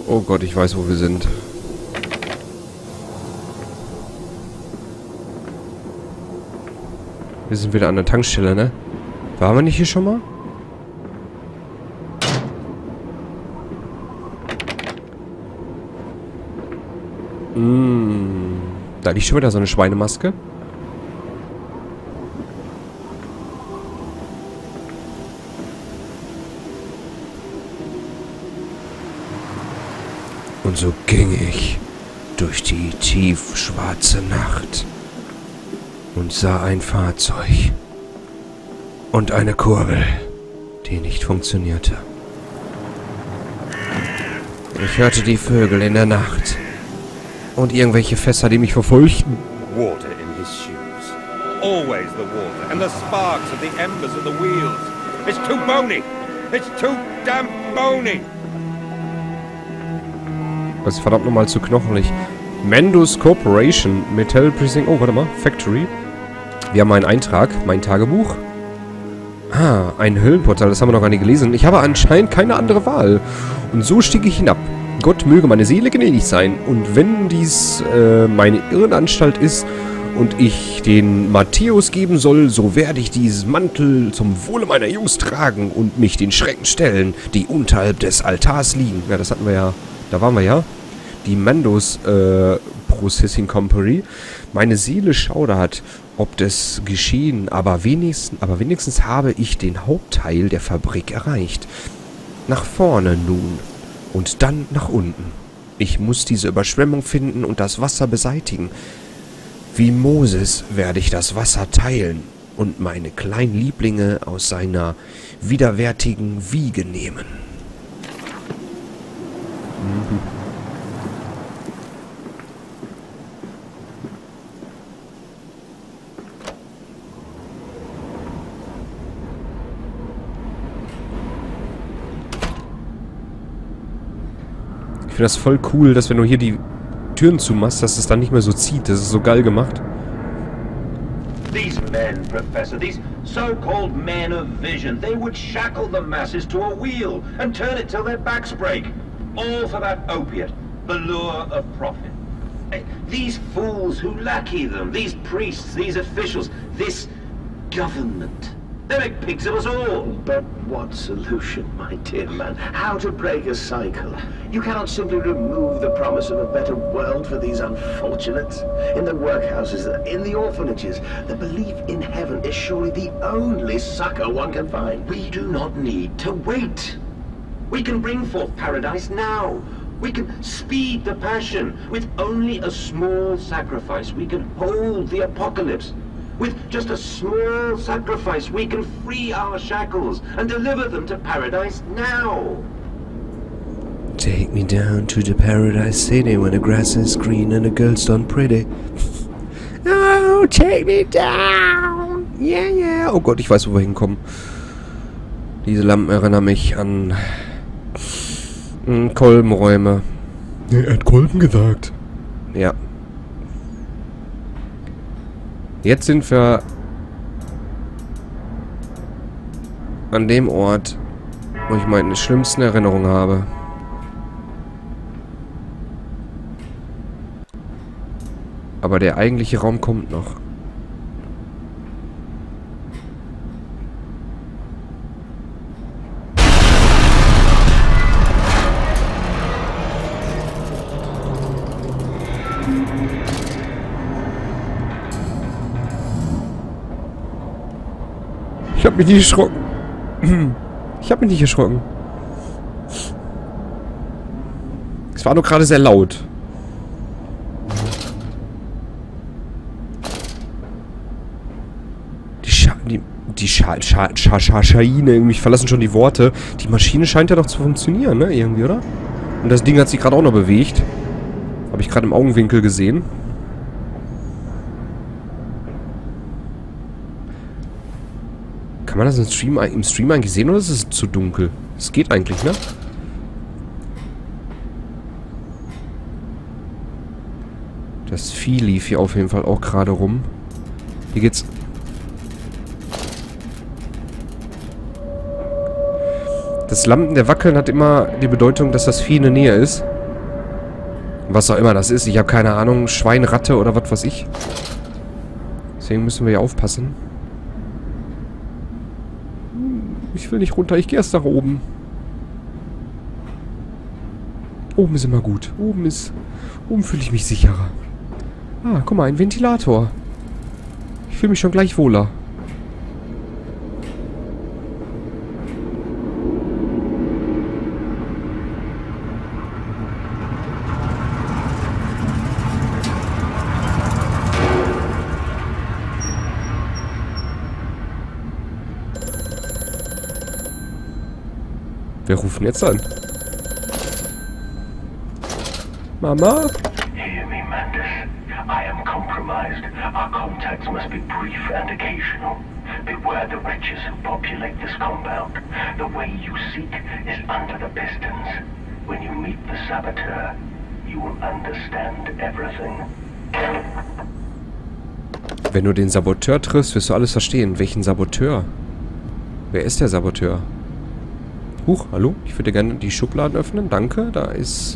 Oh Gott, ich weiß, wo wir sind. Wir sind wieder an der Tankstelle, ne? Waren wir nicht hier schon mal? Da liegt schon wieder so eine Schweinemaske. Und so ging ich durch die tiefschwarze Nacht und sah ein Fahrzeug und eine Kurbel, die nicht funktionierte. Ich hörte die Vögel in der Nacht und irgendwelche Fässer, die mich verfolgten. Water in his shoes. Always the water and the sparks of the embers of the wheels. It's too bony. It's too damn bony. Das ist verdammt nochmal zu knochelig. Mendos Corporation, Metal Precinct. Oh, warte mal. Factory. Wir haben einen Eintrag. Mein Tagebuch. Ah, ein Höllenportal. Das haben wir noch gar nicht gelesen. Ich habe anscheinend keine andere Wahl. Und so stieg ich hinab. Gott möge meine Seele gnädig sein. Und wenn dies meine Irrenanstalt ist und ich den Matthäus geben soll, so werde ich diesen Mantel zum Wohle meiner Jungs tragen und mich den Schrecken stellen, die unterhalb des Altars liegen. Ja, das hatten wir ja. Da waren wir ja. Die Mendos Processing Company. Meine Seele schaudert, ob das geschehen, aber wenigstens habe ich den Hauptteil der Fabrik erreicht. Nach vorne nun und dann nach unten. Ich muss diese Überschwemmung finden und das Wasser beseitigen. Wie Moses werde ich das Wasser teilen und meine kleinen Lieblinge aus seiner widerwärtigen Wiege nehmen. Ich finde das voll cool, dass wenn du hier die Türen zumachst, dass es dann nicht mehr so zieht. Das ist so geil gemacht. These men, Professor, these so-called men of vision, they would shackle the masses to a wheel and turn it till their backs break. All for that opiate, the lure of profit. These fools who lackey them, these priests, these officials, this government. They make pigs of us all. But what solution, my dear man? How to break a cycle? You cannot simply remove the promise of a better world for these unfortunates. In the workhouses, in the orphanages, the belief in heaven is surely the only succor one can find. We do not need to wait. We can bring forth paradise now. We can speed the passion. With only a small sacrifice, we can hold the apocalypse. With just a small sacrifice, we can free our shackles and deliver them to paradise now. Take me down to the paradise city when the grass is green and the girls done pretty. Oh, take me down. Yeah, yeah. Oh Gott, ich weiß, wo wir hinkommen. Diese Lampen erinnern mich an Kolbenräume. Er hat Kolben gesagt. Ja. Jetzt sind wir an dem Ort, wo ich meine schlimmsten Erinnerungen habe. Aber der eigentliche Raum kommt noch. Ich hab mich nicht erschrocken. Ich hab mich nicht erschrocken. Es war nur gerade sehr laut. Die Schaine, mich verlassen schon die Worte. Die Maschine scheint ja doch zu funktionieren, ne? Irgendwie, oder? Und das Ding hat sich gerade auch noch bewegt. Habe ich gerade im Augenwinkel gesehen. Kann man das im Stream eigentlich sehen oder ist es zu dunkel? Es geht eigentlich, ne? Das Vieh lief hier auf jeden Fall auch gerade rum. Hier geht's... Das Lampen der wackeln hat immer die Bedeutung, dass das Vieh in der Nähe ist. Was auch immer das ist. Ich habe keine Ahnung. Schwein, Ratte oder was weiß ich. Deswegen müssen wir ja aufpassen. Ich will nicht runter. Ich gehe erst nach oben. Oben ist immer gut. Oben fühle ich mich sicherer. Ah, guck mal, ein Ventilator. Ich fühle mich schon gleich wohler. Wer ruft denn jetzt an? Mama? Hear me, Mandus. I am compromised. Our contacts must be brief and occasional. Beware the wretches who populate this compound. The way you seek is under the pistons. When you meet the saboteur, you will understand everything. Wenn du den Saboteur triffst, wirst du alles verstehen. Welchen Saboteur? Wer ist der Saboteur? Huch, hallo? Ich würde gerne die Schubladen öffnen. Danke, da ist...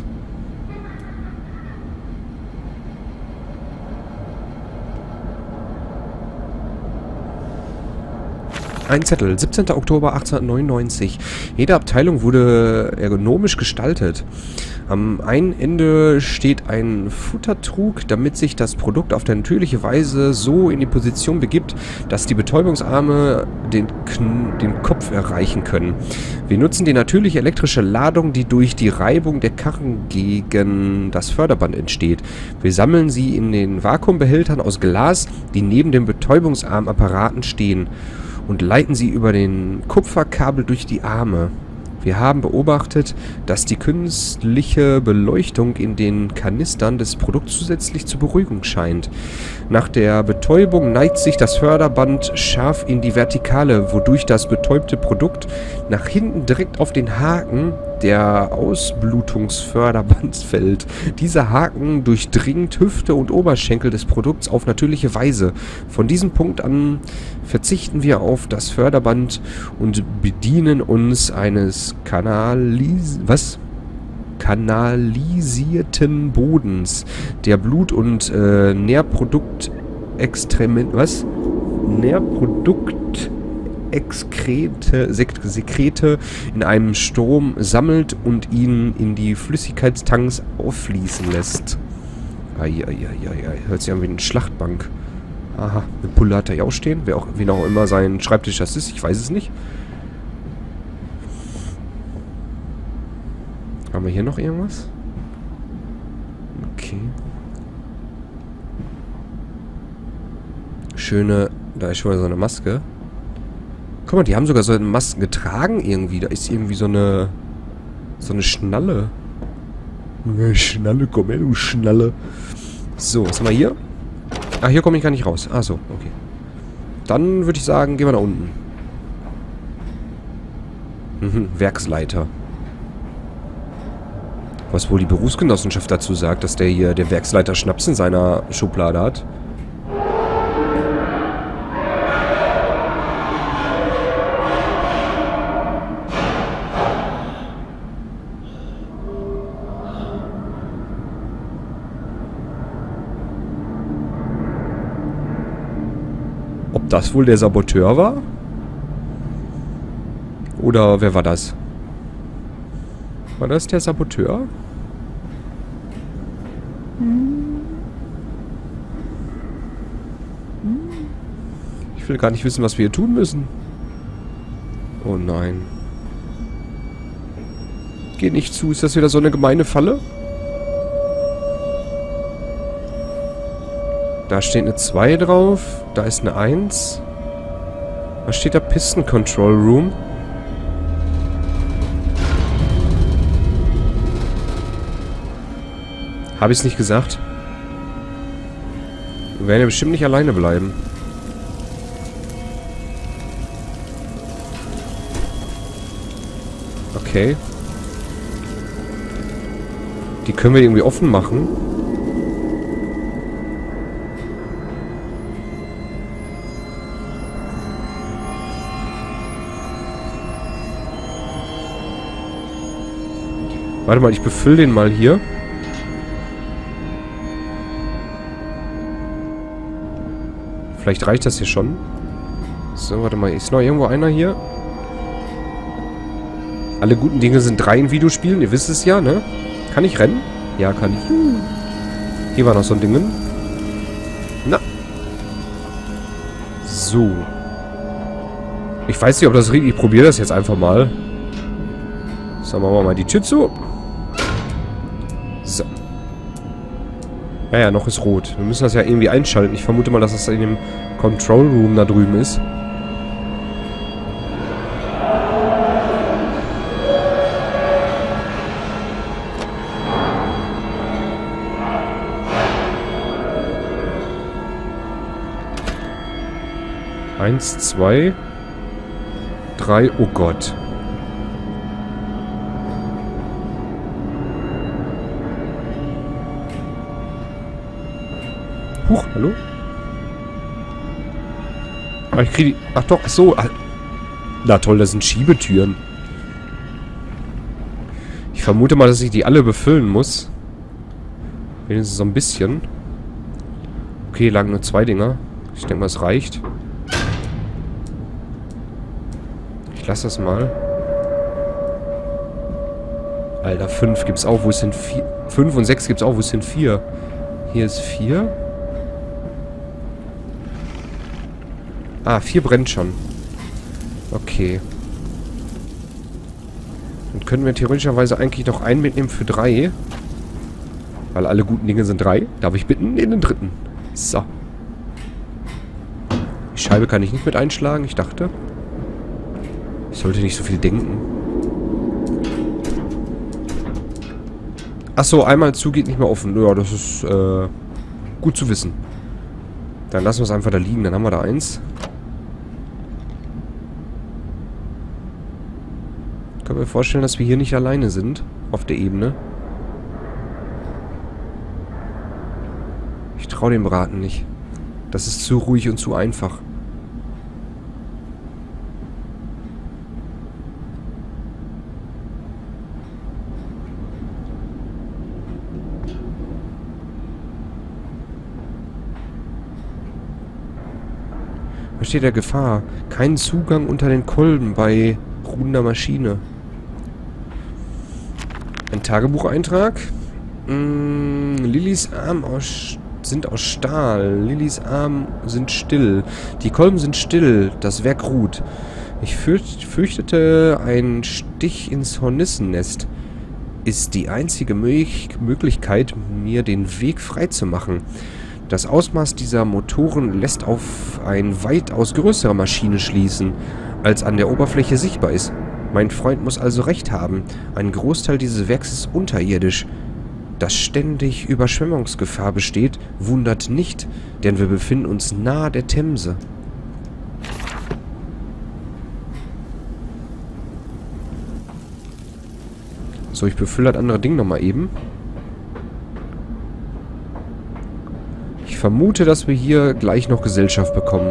Ein Zettel, 17. Oktober 1899. Jede Abteilung wurde ergonomisch gestaltet. Am einen Ende steht ein Futtertrug, damit sich das Produkt auf natürliche Weise so in die Position begibt, dass die Betäubungsarme den Kopf erreichen können. Wir nutzen die natürliche elektrische Ladung, die durch die Reibung der Karren gegen das Förderband entsteht. Wir sammeln sie in den Vakuumbehältern aus Glas, die neben den Betäubungsarmapparaten stehen, und leiten sie über den Kupferkabel durch die Arme. Wir haben beobachtet, dass die künstliche Beleuchtung in den Kanistern des Produkts zusätzlich zur Beruhigung scheint. Nach der Betäubung neigt sich das Förderband scharf in die Vertikale, wodurch das betäubte Produkt nach hinten direkt auf den Haken der Ausblutungsförderbands fällt. Dieser Haken durchdringt Hüfte und Oberschenkel des Produkts auf natürliche Weise. Von diesem Punkt an verzichten wir auf das Förderband und bedienen uns eines kanalisierten Bodens, der Blut- und Sekrete in einem Strom sammelt und ihn in die Flüssigkeitstanks auffließen lässt. Hört sich an wie eine Schlachtbank. Aha, eine Pulle hat er ja auch stehen. Wen auch immer sein Schreibtisch das ist, ich weiß es nicht. Haben wir hier noch irgendwas? Okay. Schöne... Da ist schon mal so eine Maske. Guck mal, die haben sogar so eine Masken getragen irgendwie. Da ist irgendwie so eine Schnalle. Schnalle, komm her, du Schnalle. So, was haben wir hier? Ah, hier komme ich gar nicht raus. Ah, so, okay. Dann würde ich sagen, gehen wir nach unten. Werksleiter. Was wohl die Berufsgenossenschaft dazu sagt, dass der hier, der Werksleiter, Schnaps in seiner Schublade hat. Ob das wohl der Saboteur war? Oder wer war das? War das der Saboteur? Ich will gar nicht wissen, was wir hier tun müssen. Oh nein. Geht nicht zu. Ist das wieder so eine gemeine Falle? Da steht eine 2 drauf. Da ist eine 1. Was steht da? Piston Control Room. Habe ich es nicht gesagt? Wir werden ja bestimmt nicht alleine bleiben. Okay. Die können wir irgendwie offen machen. Warte mal, ich befülle den mal hier. Vielleicht reicht das hier schon. So, warte mal. Ist noch irgendwo einer hier? Alle guten Dinge sind 3 in Videospielen. Ihr wisst es ja, ne? Kann ich rennen? Ja, kann ich. Hier war noch so ein Ding. Na. So. Ich weiß nicht, ob das richtig... Ich probiere das jetzt einfach mal. So, machen wir mal die Tür zu. So. Ja, noch ist rot. Wir müssen das ja irgendwie einschalten. Ich vermute mal, dass das in dem Control Room da drüben ist. Eins, 2, 3. Oh Gott. Huch, hallo? Ah, ich kriege die... Ach doch, ach so. Na toll, das sind Schiebetüren. Ich vermute mal, dass ich die alle befüllen muss. Wenigstens so ein bisschen. Okay, lagen nur 2 Dinger. Ich denke mal, es reicht. Ich lasse das mal. Alter, 5 gibt's auch. Wo ist denn 4? 5 und 6 gibt's auch. Wo ist denn 4? Hier ist 4. Ah, 4 brennt schon. Okay. Dann können wir theoretischerweise eigentlich noch einen mitnehmen für 3. Weil alle guten Dinge sind 3. Darf ich bitten? In den 3. So. Die Scheibe kann ich nicht mit einschlagen, ich dachte. Ich sollte nicht so viel denken. Achso, einmal zu geht nicht mehr offen. Ja, das ist gut zu wissen. Dann lassen wir es einfach da liegen. Dann haben wir da 1. Ich kann mir vorstellen, dass wir hier nicht alleine sind. Auf der Ebene. Ich traue dem Braten nicht. Das ist zu ruhig und zu einfach. Besteht der Gefahr. Kein Zugang unter den Kolben bei ruhender Maschine. Ein Tagebucheintrag. Lillys Arme sind aus Stahl. Lillys Arme sind still. Die Kolben sind still. Das Werk ruht. Ich fürchtete, ein Stich ins Hornissennest ist die einzige Möglichkeit, mir den Weg freizumachen. Das Ausmaß dieser Motoren lässt auf eine weitaus größere Maschine schließen, als an der Oberfläche sichtbar ist. Mein Freund muss also recht haben. Ein Großteil dieses Werks ist unterirdisch. Dass ständig Überschwemmungsgefahr besteht, wundert nicht, denn wir befinden uns nahe der Themse. So, ich befülle das andere Ding nochmal eben. Ich vermute, dass wir hier gleich noch Gesellschaft bekommen.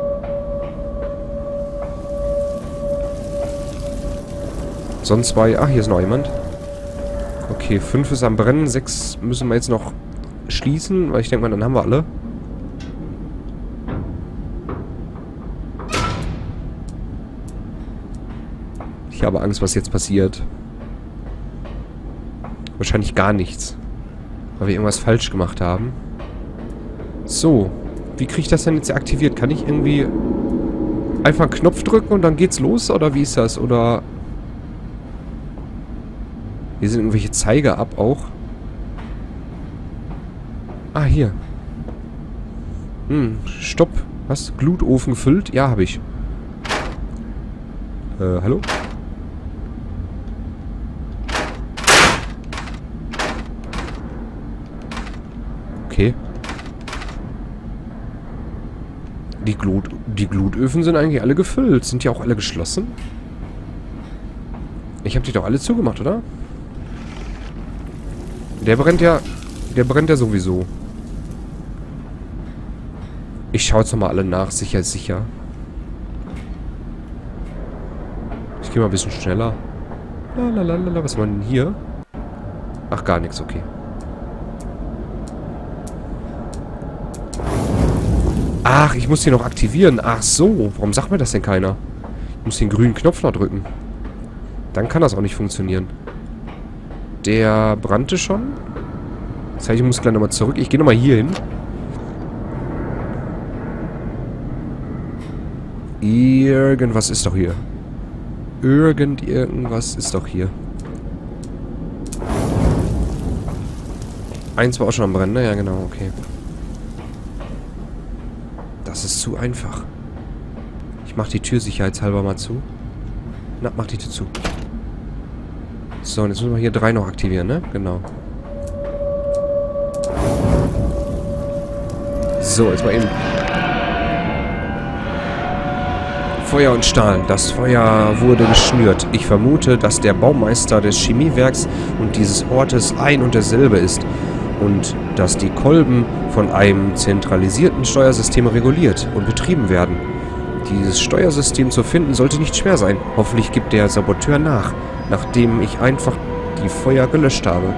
Sonst 2... Ach, hier ist noch jemand. Okay, 5 ist am Brennen. 6 müssen wir jetzt noch schließen, weil ich denke mal, dann haben wir alle. Ich habe Angst, was jetzt passiert. Wahrscheinlich gar nichts. Weil wir irgendwas falsch gemacht haben. So. Wie kriege ich das denn jetzt aktiviert? Kann ich irgendwie einfach einen Knopf drücken und dann geht's los? Oder wie ist das? Oder... Hier sind irgendwelche Zeiger ab auch. Ah, hier. Stopp. Was? Glutofen gefüllt? Ja, habe ich. Hallo? Okay. Die Glutöfen sind eigentlich alle gefüllt. Sind die auch alle geschlossen? Ich habe die doch alle zugemacht, oder? Der brennt ja sowieso. Ich schaue jetzt nochmal alle nach. Sicher ist sicher. Ich gehe mal ein bisschen schneller. Lalalala. Was haben wir denn hier? Ach, gar nichts, okay. Ach, ich muss die noch aktivieren. Ach so, warum sagt mir das denn keiner? Ich muss den grünen Knopf noch drücken. Dann kann das auch nicht funktionieren. Der brannte schon. Das heißt, ich muss gleich nochmal zurück. Ich gehe nochmal hier hin. Irgendwas ist doch hier. Irgendwas ist doch hier. Eins war auch schon am Brennen, ne? Ja, genau, okay. Das ist zu einfach. Ich mach die Tür sicherheitshalber mal zu. Na, mach die Tür zu. So, und jetzt müssen wir hier 3 noch aktivieren, ne? Genau. So, jetzt mal eben. Feuer und Stahl. Das Feuer wurde geschnürt. Ich vermute, dass der Baumeister des Chemiewerks und dieses Ortes ein und derselbe ist. Und dass die Kolben von einem zentralisierten Steuersystem reguliert und betrieben werden. Dieses Steuersystem zu finden sollte nicht schwer sein. Hoffentlich gibt der Saboteur nach, nachdem ich einfach die Feuer gelöscht habe.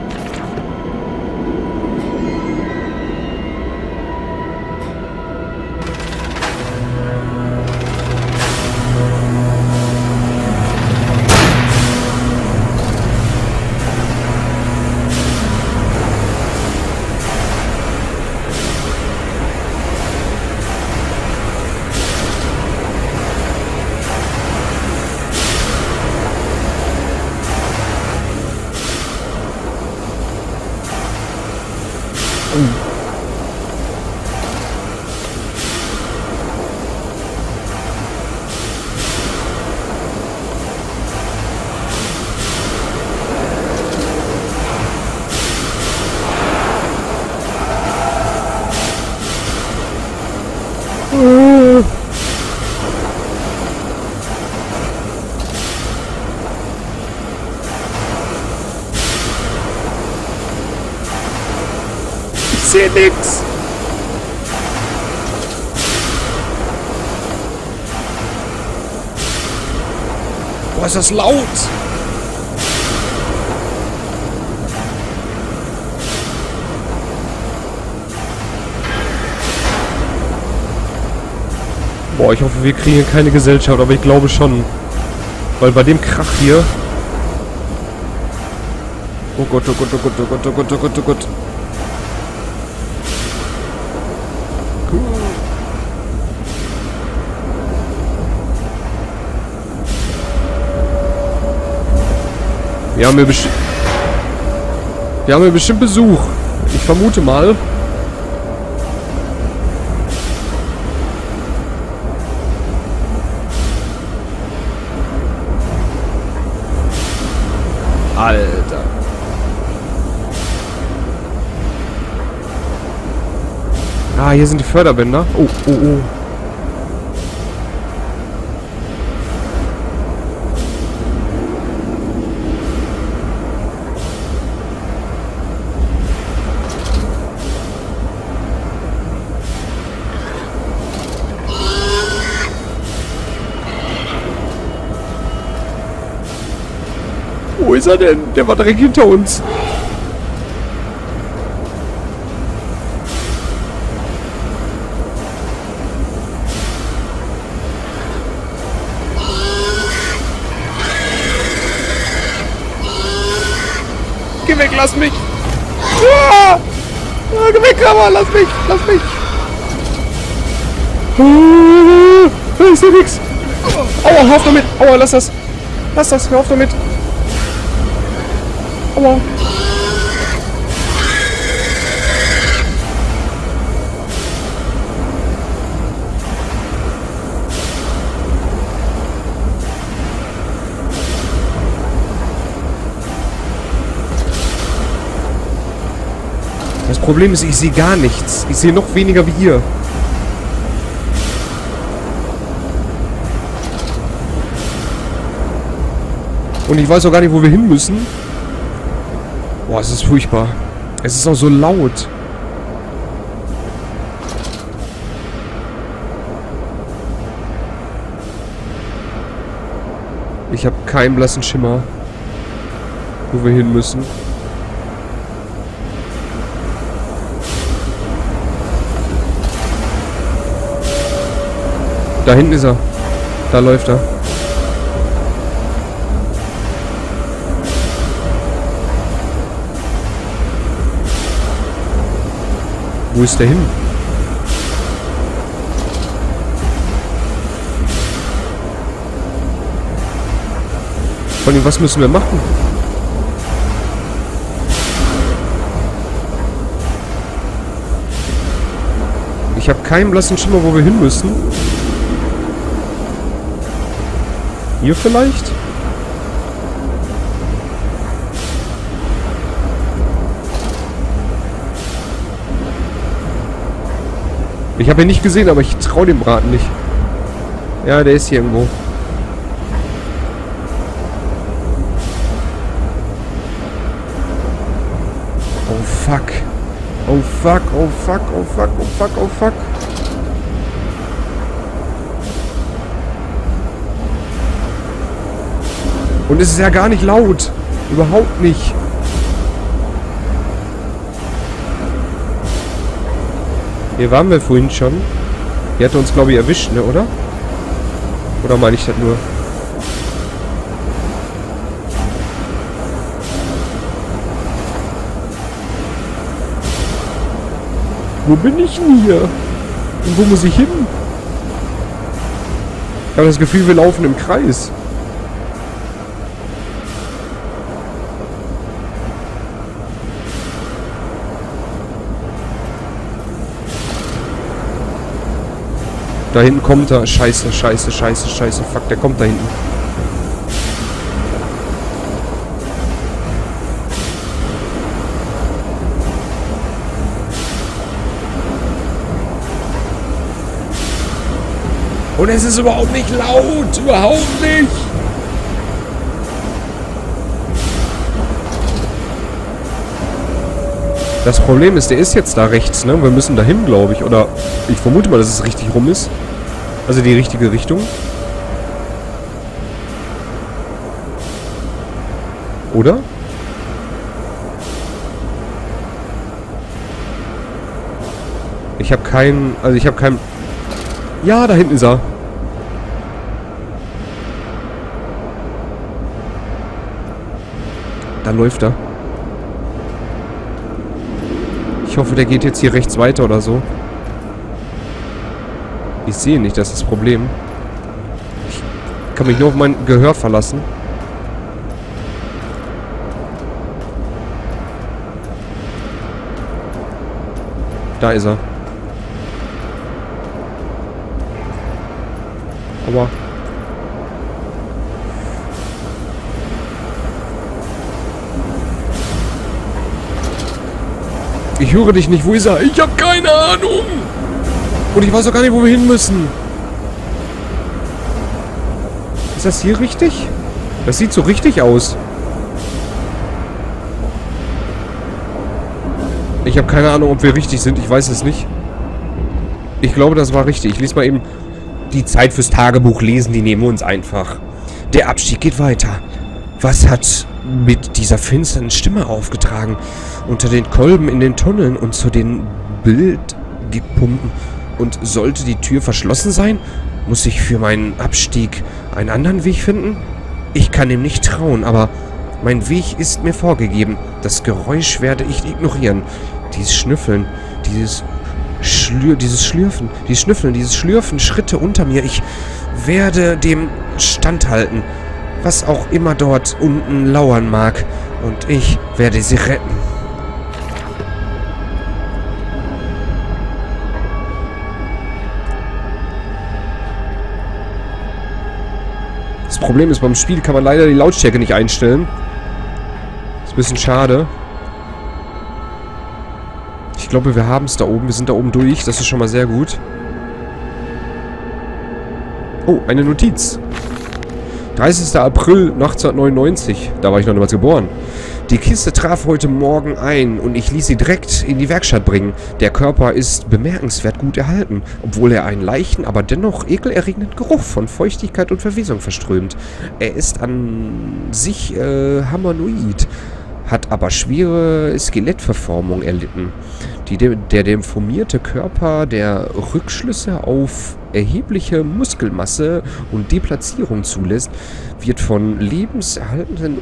Ich sehe nix. Boah, ist das laut. Boah, ich hoffe, wir kriegen keine Gesellschaft, aber ich glaube schon. Weil bei dem Krach hier... Oh Gott, oh Gott, oh Gott, oh Gott, oh Gott, oh Gott, oh Gott. Wir haben hier bestimmt Besuch. Ich vermute mal. Alter. Ah, hier sind die Förderbänder. Oh, oh, oh. Wo ist er denn? Der war direkt hinter uns. Geh weg, lass mich! Ah! Geh weg, aber lass mich! Lass mich! Ich seh nix! Aua, hör auf damit! Aua, lass das! Lass das, hör auf damit! Aua! Das Problem ist, ich sehe gar nichts. Ich sehe noch weniger wie ihr. Und ich weiß auch gar nicht, wo wir hin müssen. Boah, es ist furchtbar. Es ist auch so laut. Ich habe keinen blassen Schimmer, wo wir hin müssen. Da hinten ist er. Da läuft er. Wo ist der hin? Vor allem, was müssen wir machen? Ich habe keinen blassen Schimmer, wo wir hin müssen. Hier vielleicht? Ich habe ihn nicht gesehen, aber ich traue dem Braten nicht. Ja, der ist hier irgendwo. Oh fuck. Oh fuck, oh fuck, oh fuck, oh fuck, oh fuck. Und es ist ja gar nicht laut. Überhaupt nicht. Hier waren wir vorhin schon. Die hatte uns, glaube ich, erwischt, ne, oder? Oder meine ich das nur? Wo bin ich denn hier? Und wo muss ich hin? Ich habe das Gefühl, wir laufen im Kreis. Da hinten kommt er. Scheiße, scheiße, scheiße, scheiße. Fuck, der kommt da hinten. Und es ist überhaupt nicht laut. Überhaupt nicht. Das Problem ist, der ist jetzt da rechts, ne? Wir müssen dahin, glaube ich. Oder ich vermute mal, dass es richtig rum ist. Also die richtige Richtung. Oder? Ich habe keinen... Also ich habe keinen... Ja, da hinten ist er. Da läuft er. Ich hoffe, der geht jetzt hier rechts weiter oder so. Ich sehe nicht, das ist das Problem. Ich kann mich nur auf mein Gehör verlassen. Da ist er. Aber... Ich höre dich nicht. Wo ist er? Ich habe keine Ahnung. Und ich weiß auch gar nicht, wo wir hin müssen. Ist das hier richtig? Das sieht so richtig aus. Ich habe keine Ahnung, ob wir richtig sind. Ich weiß es nicht. Ich glaube, das war richtig. Ich lese mal eben die Zeit fürs Tagebuch lesen. Die nehmen wir uns einfach. Der Abstieg geht weiter. Was hat mit dieser finsteren Stimme aufgetragen? Unter den Kolben in den Tunneln und zu den Bildgepumpen. Und sollte die Tür verschlossen sein? Muss ich für meinen Abstieg einen anderen Weg finden? Ich kann ihm nicht trauen, aber mein Weg ist mir vorgegeben. Das Geräusch werde ich ignorieren. Dieses Schnüffeln, dieses Schlürfen, dieses Schnüffeln, dieses Schlürfen, Schritte unter mir. Ich werde dem standhalten, was auch immer dort unten lauern mag. Und ich werde sie retten. Das Problem ist, beim Spiel kann man leider die Lautstärke nicht einstellen. Ist ein bisschen schade. Ich glaube, wir haben es da oben. Wir sind da oben durch. Das ist schon mal sehr gut. Oh, eine Notiz. 30. April 1999. Da war ich noch niemals geboren. Die Kiste traf heute Morgen ein und ich ließ sie direkt in die Werkstatt bringen. Der Körper ist bemerkenswert gut erhalten, obwohl er einen leichten, aber dennoch ekelerregenden Geruch von Feuchtigkeit und Verwesung verströmt. Er ist an sich humanoid, hat aber schwere Skelettverformung erlitten. Der deformierte Körper, der Rückschlüsse auf erhebliche Muskelmasse und Deplatzierung zulässt, wird von lebenserhaltenden,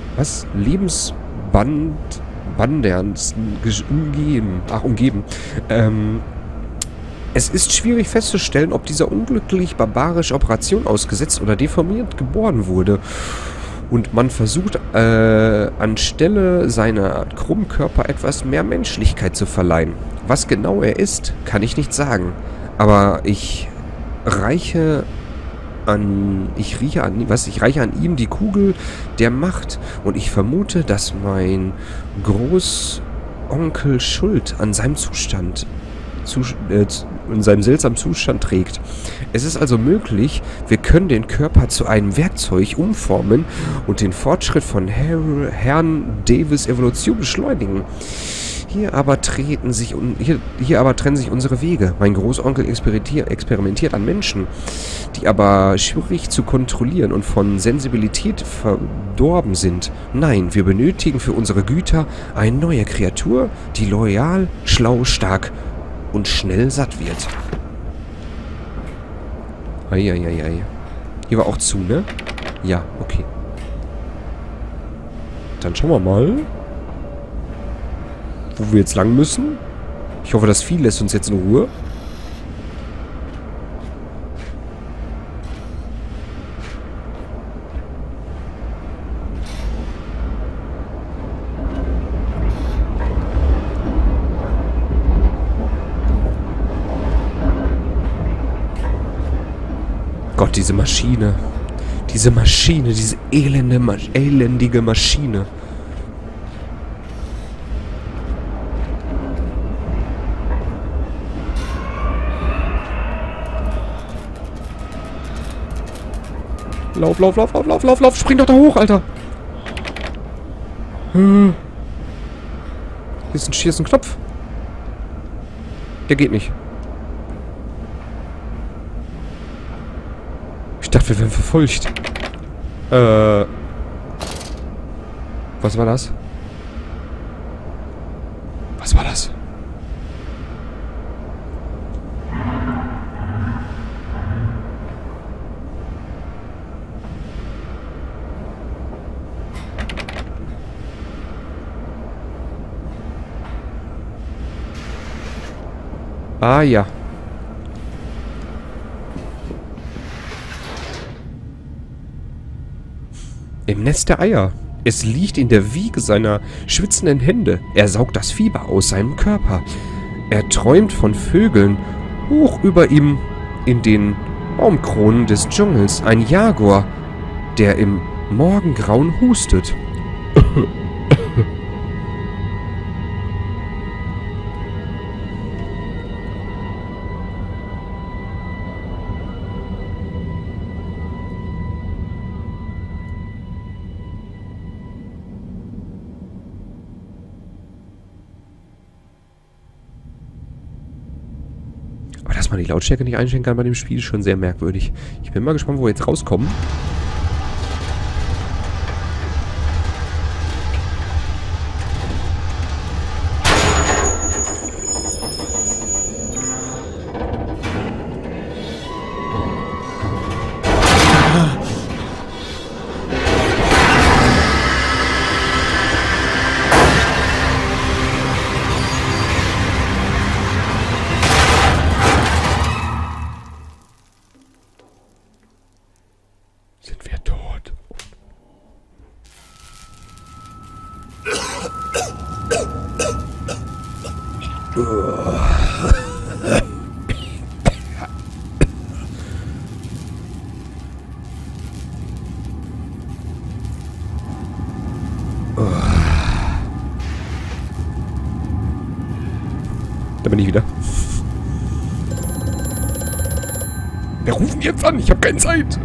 Lebensbandern umgeben. Es ist schwierig festzustellen, ob dieser unglücklich barbarische Operation ausgesetzt oder deformiert geboren wurde. Und man versucht, anstelle seiner krummen Körper etwas mehr Menschlichkeit zu verleihen. Was genau er ist, kann ich nicht sagen. Aber ich reiche an ihm die Kugel der Macht. Und ich vermute, dass mein Großonkel Schuld an seinem in seinem seltsamen Zustand trägt. Es ist also möglich, wir können den Körper zu einem Werkzeug umformen und den Fortschritt von Herrn Davis Evolution beschleunigen. Hier aber trennen sich unsere Wege. Mein Großonkel experimentiert an Menschen, die aber schwierig zu kontrollieren und von Sensibilität verdorben sind. Nein, wir benötigen für unsere Güter eine neue Kreatur, die loyal, schlau, stark und schnell satt wird. Eieiei. Hier war auch zu, ne? Ja, okay. Dann schauen wir mal, wo wir jetzt lang müssen. Ich hoffe, das Vieh lässt uns jetzt in Ruhe. Gott, diese Maschine. Diese Maschine, diese elendige Maschine. Lauf, lauf, lauf, lauf, lauf, lauf, lauf. Spring doch da hoch, Alter. Hier ist ein Knopf. Der geht nicht. Ich dachte, wir werden verfolgt. Was war das? Was war das? Ah, ja. Im Nest der Eier. Es liegt in der Wiege seiner schwitzenden Hände. Er saugt das Fieber aus seinem Körper. Er träumt von Vögeln hoch über ihm in den Baumkronen des Dschungels. Ein Jaguar, der im Morgengrauen hustet. Aber dass man die Lautstärke nicht einstellen kann bei dem Spiel, ist schon sehr merkwürdig. Ich bin mal gespannt, wo wir jetzt rauskommen. Sind wir tot? Da bin ich wieder. Wir rufen jetzt an, ich habe keine Zeit.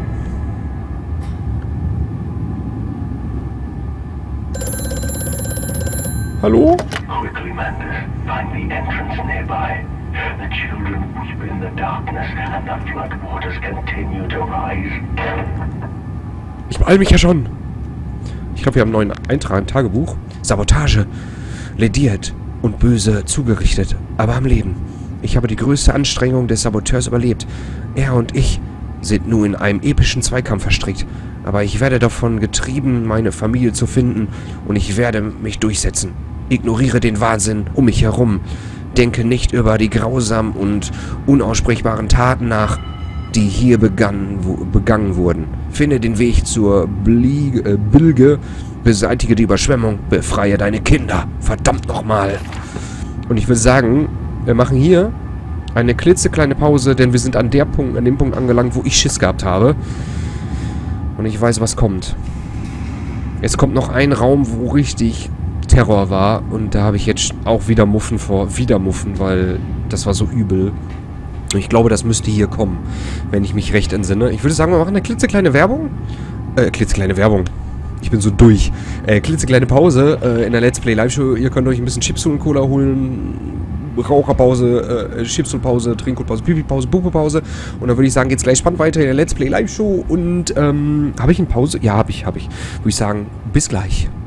Hallo? Quickly, Mantis. Find the entrance nearby. The children weep in the darkness, and the floodwaters continue to rise. Ich beeil mich ja schon. Ich glaube, wir haben einen neuen Eintrag im Tagebuch. Sabotage. Lediert und böse zugerichtet, aber am Leben. Ich habe die größte Anstrengung des Saboteurs überlebt. Er und ich sind nun in einem epischen Zweikampf verstrickt. Aber ich werde davon getrieben, meine Familie zu finden, und ich werde mich durchsetzen. Ignoriere den Wahnsinn um mich herum. Denke nicht über die grausamen und unaussprechbaren Taten nach, die hier begangen wurden. Finde den Weg zur Bilge, beseitige die Überschwemmung, befreie deine Kinder. Verdammt nochmal. Und ich würde sagen, wir machen hier eine klitzekleine Pause, denn wir sind an dem Punkt angelangt, wo ich Schiss gehabt habe. Und ich weiß, was kommt. Es kommt noch ein Raum, wo richtig Terror war. Und da habe ich jetzt auch wieder Muffen, weil das war so übel. Und ich glaube, das müsste hier kommen, wenn ich mich recht entsinne. Ich würde sagen, wir machen eine klitzekleine Werbung. Klitzekleine Werbung. Ich bin so durch. Klitzekleine Pause in der Let's Play Live-Show. Ihr könnt euch ein bisschen Chips und Cola holen. Raucherpause, Chipspause, Trinkpause, Pipi-Pause, Puppe-Pause. Und dann würde ich sagen, geht's gleich spannend weiter in der Let's Play Live-Show. Und, habe ich eine Pause? Ja, habe ich. Würde ich sagen, bis gleich.